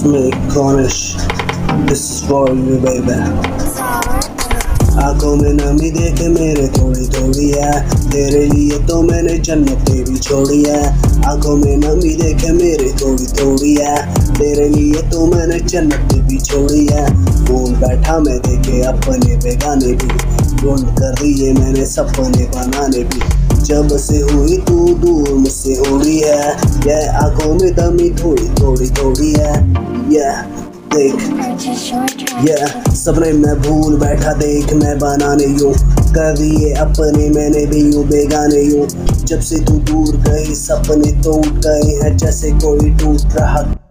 Make Cornish, this is for you baby। आंखों में नमी देखे मेरे थोड़ी थोड़ी है, तेरे लिए तो मैंने जन्नतें भी छोड़ी है। आंखों में नमी देखे मेरे थोड़ी थोड़ी है, तेरे लिए तो मैंने जन्नतें भी छोड़ी है। भूल बैठा मैं देखे अपने बेगाने भी, बंद कर दिए मैंने सपने बनाने भी। जब से हुई तू दूर मुझसे हो रही है, ये आंखों में दमी थोड़ी थोड़ी थोड़ी है। देख सपने में भूल बैठा देख मैं बनाने यूं कर दिए अपने मैंने भी यूं बेगाने यूं। जब से तू दूर गई सपने टूट गए हैं जैसे कोई टूट रहा